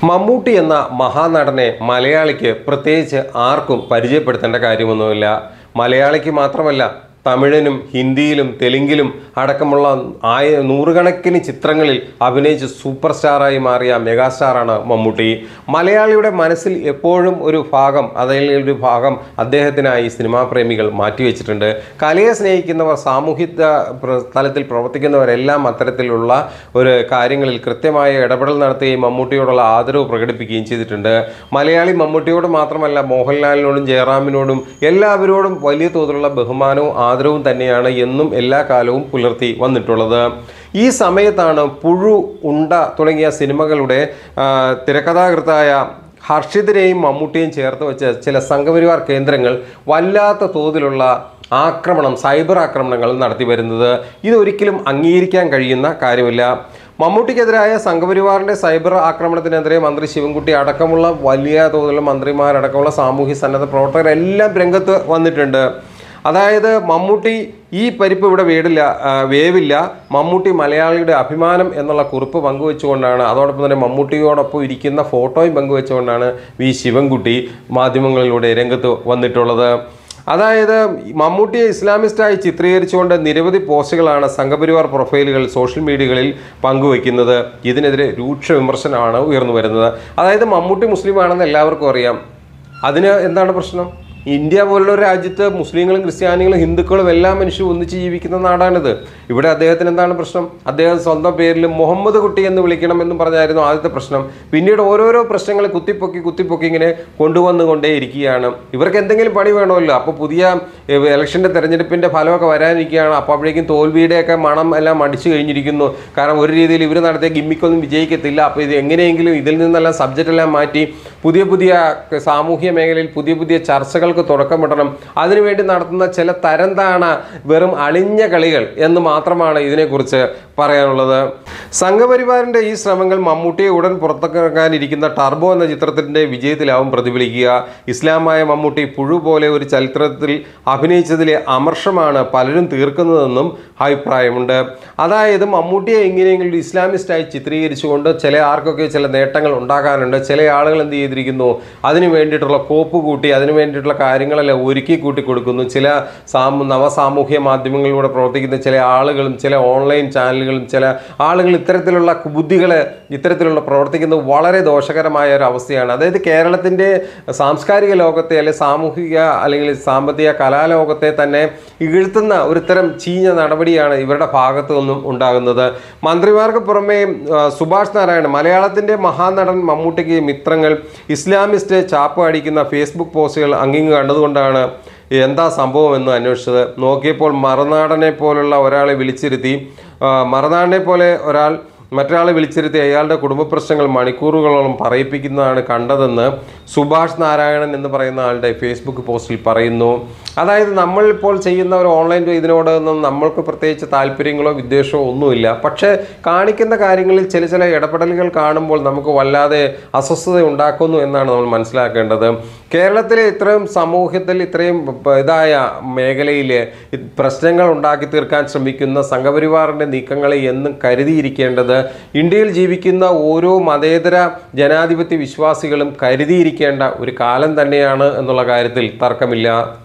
മമ്മൂട്ടി എന്ന മഹാനടനെ മലയാളിക്ക് പ്രത്യേകിച്ച് ആർക്കും പരിചയപ്പെടുത്തേണ്ട കാര്യമൊന്നുമില്ല. മലയാളിക്ക് മാത്രമല്ല, തമിഴിനും ഹിന്ദിയിലും തെലുങ്കിലും അടക്കമുള്ള നൂറുകണക്കിന് ചിത്രങ്ങളിൽ അഭിനയിച്ച് സൂപ്പർ സ്റ്റാറായി മാറിയ മെഗാസ്റ്റാറാണ് മമ്മൂട്ടി. മലയാളിയുടെ മനസ്സിൽ എപ്പോഴും ഒരു ഭാഗം, ഒരു ഭാഗം അദ്ദേഹത്തിനായി സിനിമാ പ്രേമികൾ മാറ്റിവെച്ചിട്ടുണ്ട്. കലയെ സ്നേഹിക്കുന്നവർ, സാമൂഹിക തലത്തിൽ പ്രവർത്തിക്കുന്നവരെല്ലാം അത്തരത്തിലുള്ള ഒരു കാര്യങ്ങളിൽ കൃത്യമായ ഇടപെടൽ നടത്തുകയും മമ്മൂട്ടിയോടുള്ള ആദരവ് പ്രകടിപ്പിക്കുകയും ചെയ്തിട്ടുണ്ട്. മലയാളി മമ്മൂട്ടിയോട് മാത്രമല്ല, മോഹൻലാലിനോടും ജയറാമിനോടും എല്ലാവരോടും വലിയ തോതിലുള്ള ബഹുമാനവും ആദരവും തന്നെയാണ് എന്നും എല്ലാ കാലവും പുലർത്തി വന്നിട്ടുള്ളത്. ഈ സമയത്താണ് പുഴു, ഉണ്ട തുടങ്ങിയ സിനിമകളുടെ തിരക്കഥാകൃത്തായ ഹർഷിതിനെയും മമ്മൂട്ടിയും ചേർത്ത് വെച്ച് ചില സംഘപരിവാർ കേന്ദ്രങ്ങൾ വല്ലാത്ത തോതിലുള്ള സൈബർ ആക്രമണങ്ങൾ നടത്തി വരുന്നത്. ഇതൊരിക്കലും അംഗീകരിക്കാൻ കഴിയുന്ന കാര്യമില്ല. മമ്മൂട്ടിക്കെതിരായ സംഘപരിവാറിൻ്റെ സൈബർ ആക്രമണത്തിനെതിരെ മന്ത്രി ശിവൻകുട്ടി അടക്കമുള്ള വലിയ തോതിലുള്ള മന്ത്രിമാരടക്കമുള്ള സാമൂഹ്യ സന്നദ്ധ പ്രവർത്തകരെല്ലാം രംഗത്ത് വന്നിട്ടുണ്ട്. അതായത് മമ്മൂട്ടി ഈ പരിപ്പ് ഇവിടെ വേവില്ല, മമ്മൂട്ടി മലയാളിയുടെ അഭിമാനം എന്നുള്ള കുറിപ്പ് പങ്കുവെച്ചുകൊണ്ടാണ്, അതോടൊപ്പം തന്നെ മമ്മൂട്ടിയോടൊപ്പം ഇരിക്കുന്ന ഫോട്ടോയും പങ്കുവെച്ചുകൊണ്ടാണ് വി ശിവൻകുട്ടി മാധ്യമങ്ങളിലൂടെ രംഗത്ത് വന്നിട്ടുള്ളത്. അതായത് മമ്മൂട്ടിയെ ഇസ്ലാമിസ്റ്റായി ചിത്രീകരിച്ചുകൊണ്ട് നിരവധി പോസ്റ്റുകളാണ് സംഘപരിവാർ പ്രൊഫൈലുകൾ സോഷ്യൽ മീഡിയകളിൽ പങ്കുവയ്ക്കുന്നത്. ഇതിനെതിരെ രൂക്ഷ വിമർശനമാണ് ഉയർന്നു വരുന്നത്. അതായത് മമ്മൂട്ടി മുസ്ലിമാണെന്ന് എല്ലാവർക്കും അറിയാം. അതിന് എന്താണ് പ്രശ്നം? ഇന്ത്യ പോലുള്ള ഒരു രാജ്യത്ത് മുസ്ലിങ്ങളും ക്രിസ്ത്യാനികളും ഹിന്ദുക്കളും എല്ലാ മനുഷ്യരും ഒന്നിച്ച് ജീവിക്കുന്ന നാടാണിത്. ഇവിടെ അദ്ദേഹത്തിന് എന്താണ് പ്രശ്നം? അദ്ദേഹം സ്വന്തം പേരിൽ മുഹമ്മദ് കുട്ടി എന്ന് വിളിക്കണമെന്നും പറഞ്ഞായിരുന്നു ആദ്യത്തെ പ്രശ്നം. പിന്നീട് ഓരോരോ പ്രശ്നങ്ങൾ കുത്തിപ്പൊക്കി ഇങ്ങനെ കൊണ്ടുവന്നുകൊണ്ടേയിരിക്കുകയാണ്. ഇവർക്ക് എന്തെങ്കിലും പണി വേണമല്ലോ. അപ്പോൾ പുതിയ ഇലക്ഷൻ്റെ തെരഞ്ഞെടുപ്പിൻ്റെ ഫലമൊക്കെ വരാനിരിക്കുകയാണ്. അപ്പോൾ അപ്പോഴേക്കും തോൽവിയുടെയൊക്കെ മണം എല്ലാം അടിച്ചു കഴിഞ്ഞിരിക്കുന്നു. കാരണം ഒരു രീതിയിൽ ഇവർ നടത്തിയ ഗിമ്മിക്കൊന്നും വിജയിക്കത്തില്ല. അപ്പോൾ ഇത് എങ്ങനെയെങ്കിലും ഇതിൽ നിന്നെല്ലാം സബ്ജക്റ്റെല്ലാം മാറ്റി പുതിയ സാമൂഹ്യ മേഖലയിൽ പുതിയ ചർച്ചകൾക്ക് തുടക്കമിടണം. അതിനുവേണ്ടി നടത്തുന്ന ചില തരംതാണ വെറും അളിഞ്ഞ കളികൾ എന്ന് മാത്രമാണ് ഇതിനെക്കുറിച്ച് പറയാനുള്ളത്. സംഘപരിവാറിൻ്റെ ഈ ശ്രമങ്ങൾ മമ്മൂട്ടിയെ ഉടൻ പുറത്തിറക്കാനിരിക്കുന്ന ടർബോ എന്ന ചിത്രത്തിൻ്റെ വിജയത്തിലാവും പ്രതിഫലിക്കുക. ഇസ്ലാമായ മമ്മൂട്ടി പുഴു പോലെ ഒരു ചലച്ചിത്രത്തിൽ അഭിനയിച്ചതിലെ അമർഷമാണ് പലരും തീർക്കുന്നതെന്നും അഭിപ്രായമുണ്ട്. അതായത് മമ്മൂട്ടിയെ എങ്ങനെയെങ്കിലും ഇസ്ലാമിസ്റ്റായി ചിത്രീകരിച്ചുകൊണ്ട് ആർക്കൊക്കെ ചില നേട്ടങ്ങൾ ഉണ്ടാകാനുണ്ട്. ചില ആളുകൾ എന്ത് ചെയ്തിരിക്കുന്നു, അതിനു വേണ്ടിയിട്ടുള്ള കോപ്പ് കൂട്ടി അതിനു വേണ്ടിയിട്ടുള്ള കാര്യങ്ങളെല്ലാം ഒരുക്കി കൂട്ടി കൊടുക്കുന്നു. ചില നവസാമൂഹ്യ മാധ്യമങ്ങളിലൂടെ പ്രവർത്തിക്കുന്ന ചില ആളുകളും ചില ഓൺലൈൻ ചാനലുകളും ചില ആളുകൾ ഇത്തരത്തിലുള്ള ഇത്തരത്തിലുള്ള പ്രവർത്തിക്കുന്നത് വളരെ ദോഷകരമായ ഒരു അവസ്ഥയാണ്. അതായത് കേരളത്തിൻ്റെ സാംസ്കാരിക ലോകത്തെ അല്ലെങ്കിൽ സാമ്പത്തിക കലാലോകത്തെ തന്നെ ഇകഴ്ത്തുന്ന ഒരുതരം ചീഞ്ഞ നടപടിയാണ് ഇവരുടെ ഭാഗത്തു നിന്നും ഉണ്ടാകുന്നത്. മന്ത്രിമാർക്ക് പുറമെ സുഭാഷ് നാരായണൻ, മലയാളത്തിൻ്റെ മഹാനടൻ മമ്മൂട്ടിക്ക് മിത്രങ്ങൾ ഇസ്ലാമിസ്റ്റ് ചാപ്പ് അടിക്കുന്ന ഫേസ്ബുക്ക് പോസ്റ്റുകൾ കണ്ടതുകൊണ്ടാണ് എന്താ സംഭവം എന്ന് അന്വേഷിച്ചത്. നോക്കിയപ്പോൾ മറുനാടനെ പോലുള്ള ഒരാളെ വിളിച്ചിരുത്തി മറ്റൊരാളെ വിളിച്ചിരുത്തി അയാളുടെ കുടുംബ പ്രശ്നങ്ങൾ മണിക്കൂറുകളോളം പറയിപ്പിക്കുന്നതാണ് കണ്ടതെന്ന് സുഭാഷ് നാരായണൻ എന്ന് പറയുന്ന ആളുടെ ഫേസ്ബുക്ക് പോസ്റ്റിൽ പറയുന്നു. അതായത് നമ്മളിപ്പോൾ ചെയ്യുന്ന ഒരു ഓൺലൈൻ ഇതിനോടൊന്നും നമ്മൾക്ക് പ്രത്യേകിച്ച് താല്പര്യങ്ങളോ വിദ്വേഷമോ ഒന്നുമില്ല. പക്ഷേ കാണിക്കുന്ന കാര്യങ്ങളിൽ ചില ഇടപെടലുകൾ കാണുമ്പോൾ നമുക്ക് വല്ലാതെ അസ്വസ്ഥത ഉണ്ടാക്കുന്നു എന്നാണ് നമ്മൾ മനസ്സിലാക്കേണ്ടത്. കേരളത്തിലെ സമൂഹത്തിൽ ഇത്രയും മേഖലയിൽ പ്രശ്നങ്ങൾ ഉണ്ടാക്കി തീർക്കാൻ ശ്രമിക്കുന്ന സംഘപരിവാറിൻ്റെ നീക്കങ്ങളെ എന്നും കരുതിയിരിക്കേണ്ടത് ഇന്ത്യയിൽ ജീവിക്കുന്ന ഓരോ മതേതര ജനാധിപത്യ വിശ്വാസികളും കരുതിയിരിക്കേണ്ട ഒരു കാലം തന്നെയാണ് എന്നുള്ള കാര്യത്തിൽ തർക്കമില്ല.